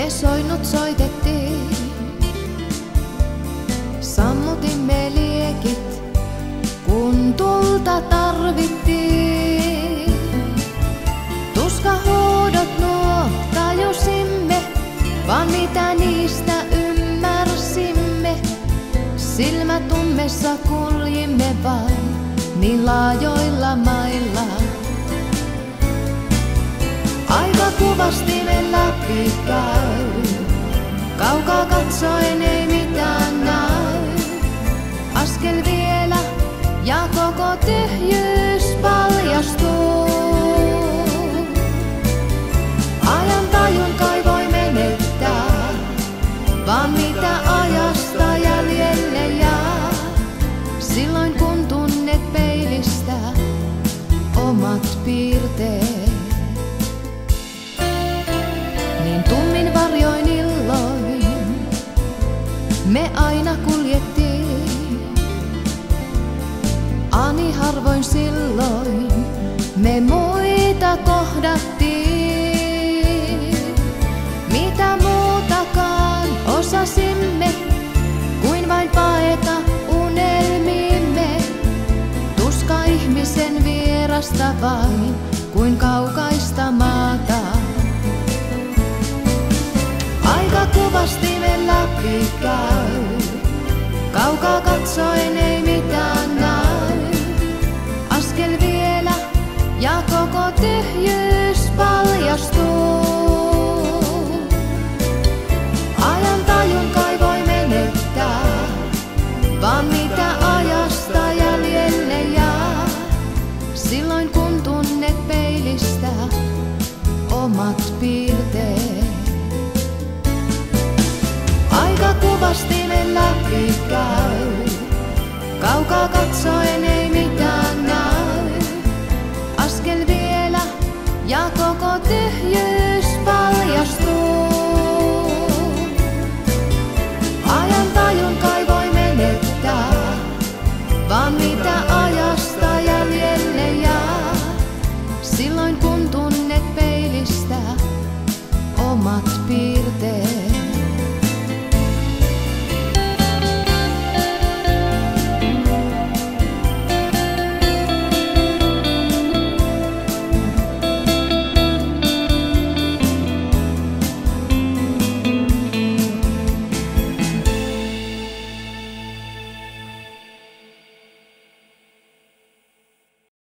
Me soinnut soitettiin, sammutimme liekit, kun tulta tarvittiin. Tuskahuudot nuo tajusimme, vaan mitä niistä ymmärsimme. Silmät ummessa kuljimme vain niin laajoilla mailla. Aika kuvasti me läpi käy, kaukaa katsoen ei mitään näy. Askel vielä ja koko tyhjyys paljastuu. Ajan tajun kai voi menettää, vaan mitä ajasta jäljelle jää. Silloin kun tunnet peilistä omat piirteet. Niin tummin varjoin illoin me aina kuljettiin. Ani harvoin silloin me muita kohdattiin. Mitä muutakaan osasimme kuin vain paeta unelmiimme. Tuska ihmisen vierasta vain kuin kaukaista maata. Aika kuvasti me läpi käy, kaukaa katsoen ei mitään näy. Askel vielä ja koko tyhjyys paljastuu. Ajan tajun kai voi menettää, vaan mitä ajasta jäljelle jää. Silloin kun tunnet peilistä omat piirteet. Aika kuvasti me läpi käy, kaukaa katsoen